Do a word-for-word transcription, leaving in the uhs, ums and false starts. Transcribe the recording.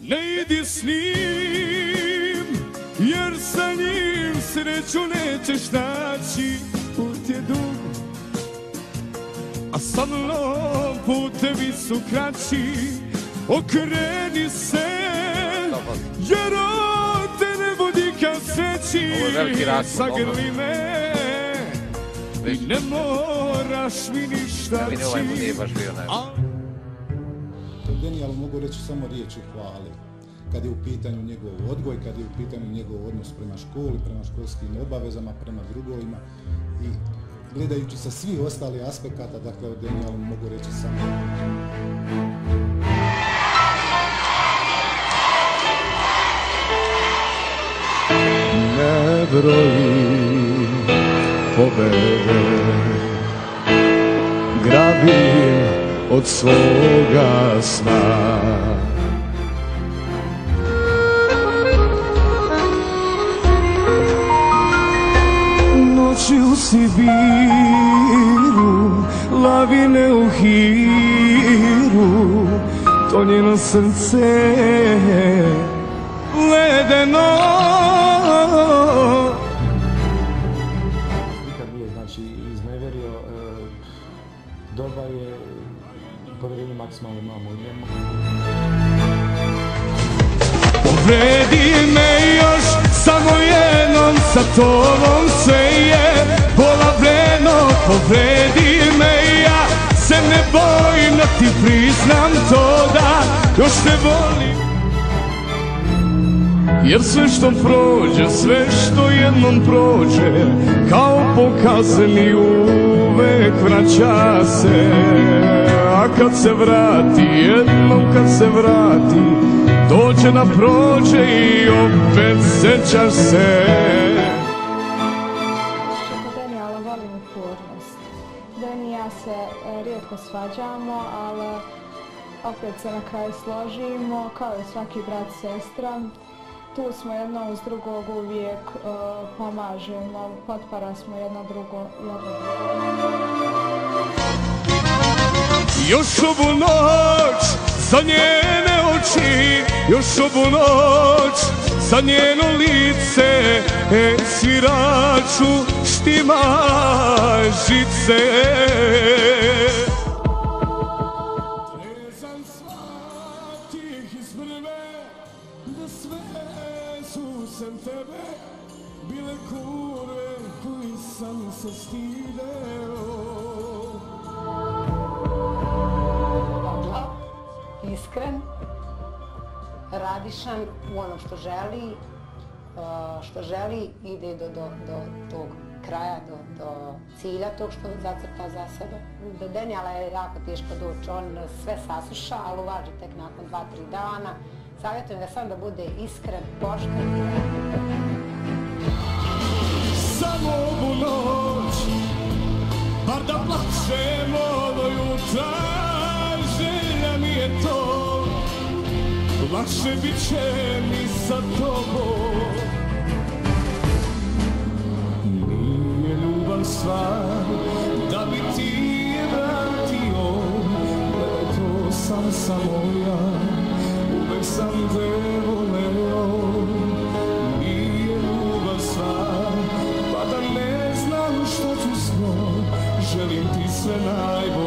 Ne idi s njim, jer sa njim sreću nećeš naći. Put je dug, a sa mnom putevi su kraći. Okreni se, jer on te ne vodi ka sreći. Zagrli me i ne moraš mi ništa reći. Denijalu mogu reći samo riječi hvale. Kad je u pitanju njegov odgoj, kad je u pitanju njegov odnos prema školi, prema školskim obavezama, prema drugovima i gledajući sa svih ostalih aspekata, dakle o Denijalu mogu reći samo. Ne broji pobede, grabim od svoga sna. Noći u Sibiru, lavine u Hiru, to njeno srce ledeno. Nikad nije, znači, izneverio, doba je povjerenje maksimalno imamo u njemu. Povredi me još samo jednom, sa tobom sve je polavljeno. Povredi me, ja se ne bojim da ti priznam to da još te volim. Jer sve što prođe, sve što jednom prođe, kao po kazni uvek vraća se. A kad se vrati, jednom kad se vrati, dođe da prođe i opet sećaš se. Kod Denijala volim upornost. Deni i ja se rijetko svađamo, ali opet se na kraju složimo, kao i svaki brat i sestra. Tu smo jedno uz drugog, uvijek uh, pomažemo, potpora smo jedno drugo. Još ovu noć za njene oči, još ovu noć za njeno lice, e, sviraču štima žice. Trezan shvatih iz prve, da sve su sem tebe bile kurve koji sam se stideo. Iskren, radišan u onom što želi, što želi ide do, do, do tog kraja, do, do cilja tog što zacrta za sebe. Do Denijala je jako teško doći, on sve sasluša, ali uvaži tek nakon dva, tri dana. Savjetujem ga sam da bude iskren, pošten. Samo ovu noć, bar da plačemo do jutra, želja mi je to, lakše bit će mi sa tobom. Nije ljubav stvar da bi ti je vratio, to sam samo ja, uvek sam te voleo. Nije ljubav stvar, pa da ne znam što ću s njom, želim ti sve najbolje.